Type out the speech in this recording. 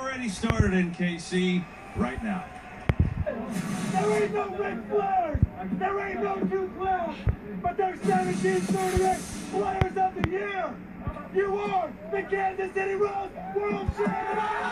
already started in KC right now. There ain't no Ric Flairs, there ain't no two clowns, but there's 1738 Players of the Year. You are the Kansas City Royals World Champions!